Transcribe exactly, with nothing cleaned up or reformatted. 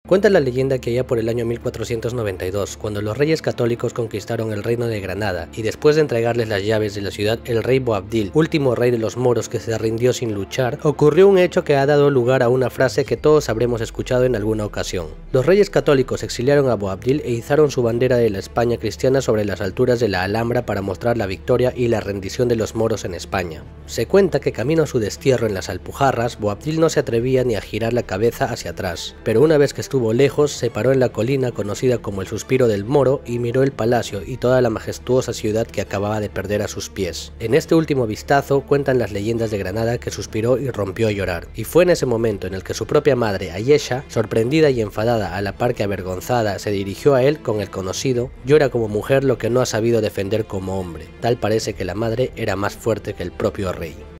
Cuenta la leyenda que allá por el año mil cuatrocientos noventa y dos, cuando los reyes católicos conquistaron el reino de Granada y después de entregarles las llaves de la ciudad, el rey Boabdil, último rey de los moros que se rindió sin luchar, ocurrió un hecho que ha dado lugar a una frase que todos habremos escuchado en alguna ocasión. Los reyes católicos exiliaron a Boabdil e izaron su bandera de la España cristiana sobre las alturas de la Alhambra para mostrar la victoria y la rendición de los moros en España. Se cuenta que camino a su destierro en las Alpujarras, Boabdil no se atrevía ni a girar la cabeza hacia atrás, pero una vez que estuvo lejos, se paró en la colina conocida como el Suspiro del Moro y miró el palacio y toda la majestuosa ciudad que acababa de perder a sus pies. En este último vistazo cuentan las leyendas de Granada que suspiró y rompió a llorar, y fue en ese momento en el que su propia madre, Ayesha, sorprendida y enfadada a la par que avergonzada, se dirigió a él con el conocido: llora como mujer lo que no ha sabido defender como hombre. Tal parece que la madre era más fuerte que el propio rey.